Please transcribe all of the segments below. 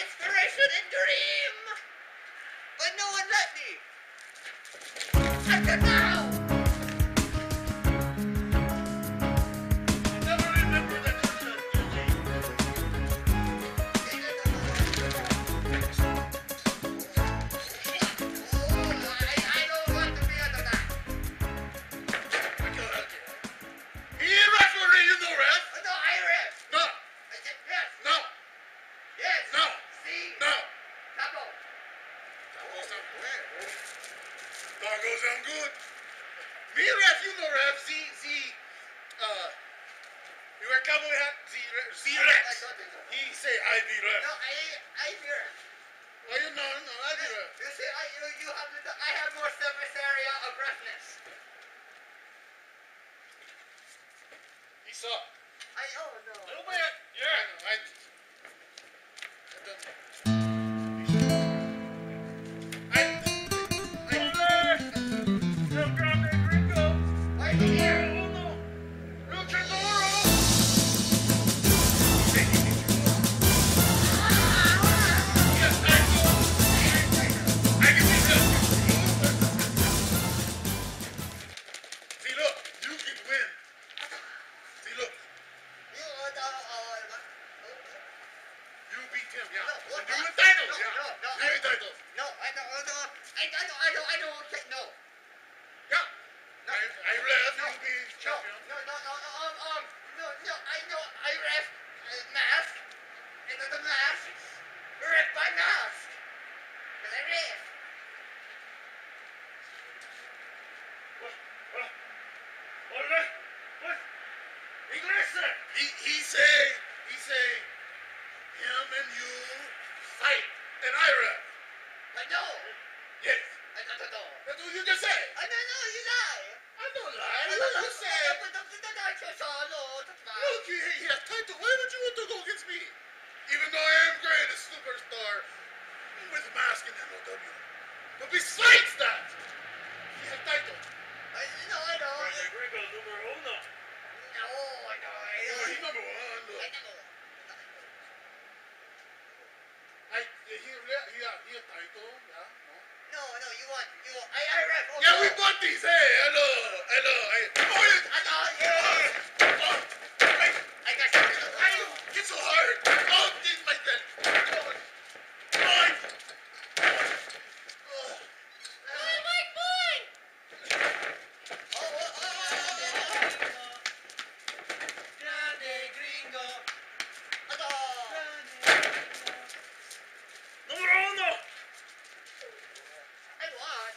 inspiration and dream, but no one let me. Until now. I'll never remember that you said I don't want to be under that. I can't help you. He ain't referee, you know, ref. No, I ref. No. I said yes. No. Yes. No. See? No. Taco. Taco sound good. Taco sound good. Me ref, you know ref. See, you wear cowboy hat? See Rex. He say I be ref. No, I be ref. Well, you know, no, I be ref. You see, I have more surface area of roughness. He saw. Oh no. No man. Yeah. Grande Gringo. Why are you here? He say, him and you fight, and I ref. I know. Yes. I don't know. That's what you just said. I don't know, you lie. I don't lie. You said. Look, he has title. Why would you want to go against me? Even though I am greatest superstar with a mask in N.O.W. But besides that, he has title. I know. Grande Gringo numero uno. I know. He's number one. Look. He a title, yeah? No, you want. I ref. Okay. Yeah, we bought these. Hey, hello. I got something. Why you get so hard? Oh, things like that. Grande Gringo. Numero uno. I won.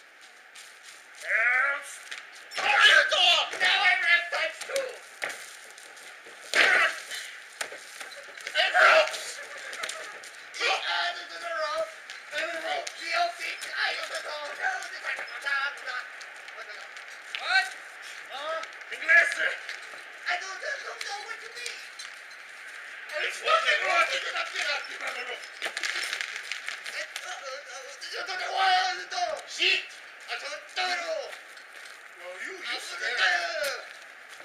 Yes. Now I ref times 2. What? Inglese. I don't know what you mean. It's fucking wrong. You're not Shit! I don't know. Well, you Shut scared. up!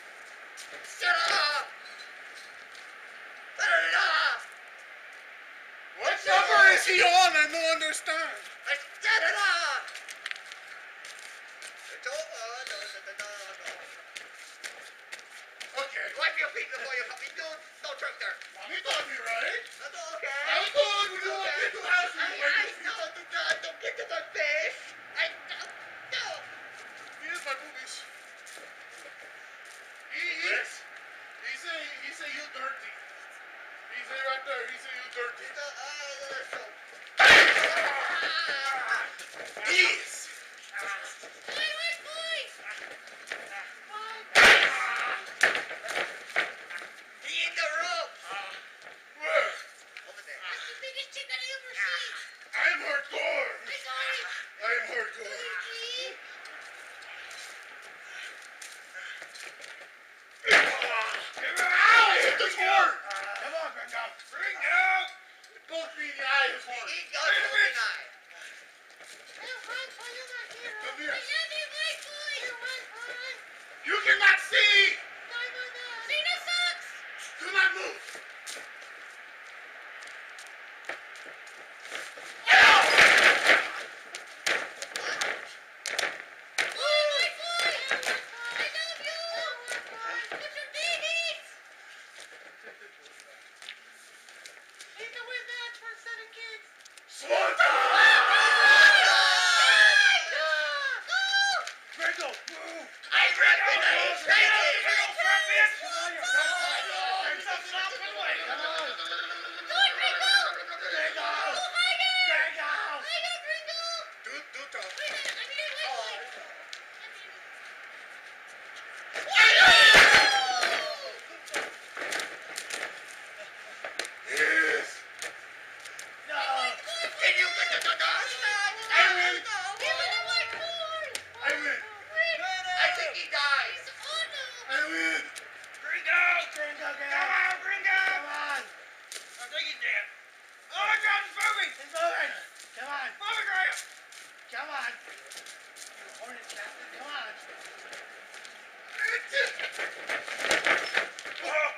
Turn it off! What number is he on? I don't understand. Shut it off! Okay. Wipe your feet before you come in. Don't drink there. Mommy taught me, right? That's okay. I told you you want me to ask you where you feel. Don't get to my face. No. Here's my boobies. He say you dirty. He say right there, he say you dirty. Yes. He in the room. Where? Over there. I'm hardcore. I'm hardcore. Ow! I hit the horn. Come on, Gringo. Bring out. Poke me in the eye this morning. He goes to the night. Come here. You cannot see. Do not move. Swanton! Gringo, move! I recognize Straight up, it! Gringo, front fist! Do tough. Yes! Can you get the gosh? I win! I win! I think he dies. I win! Gringo! Come on, Gringo! I think he's dead. Oh my God, he's moving! Move it, Gringo! Oh,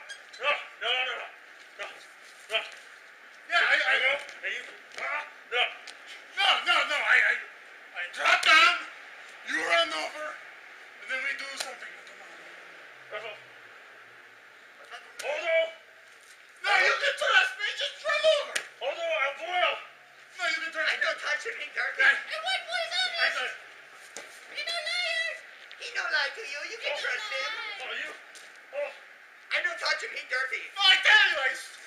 no. Yeah, I Gringo, are you? No. No. I drop down, you run over, and then we do something. Come on. Hold on! No, you can trust me, just run over. Hold on, I'll boil! No, you can trust I me. don't touch him, he dirty. Hey. He no lie to you. You can trust him. Oh, you? Oh, I don't touch him, he dirty. No, I tell you, I